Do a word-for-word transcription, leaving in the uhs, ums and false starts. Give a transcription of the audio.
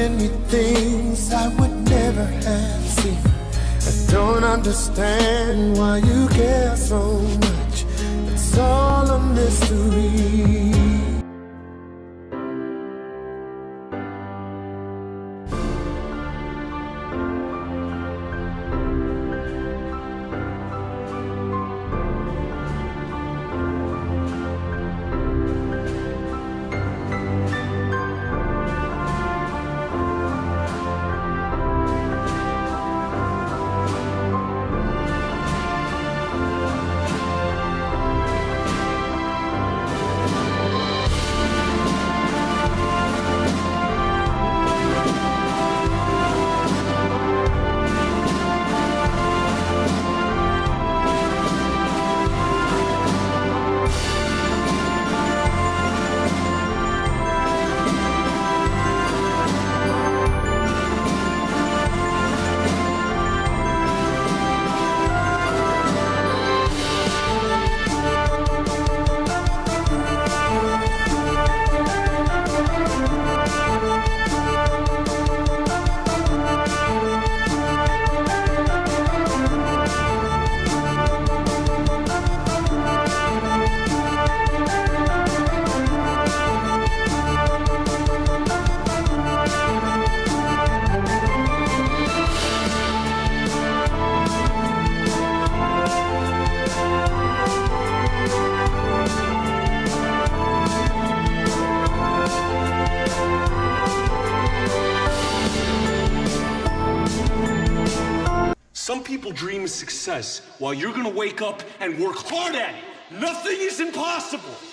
telling me things I would never have seen. I don't understand why you care so much. It's all a mystery. Some people dream of success while you're gonna wake up and work hard at it. Nothing is impossible.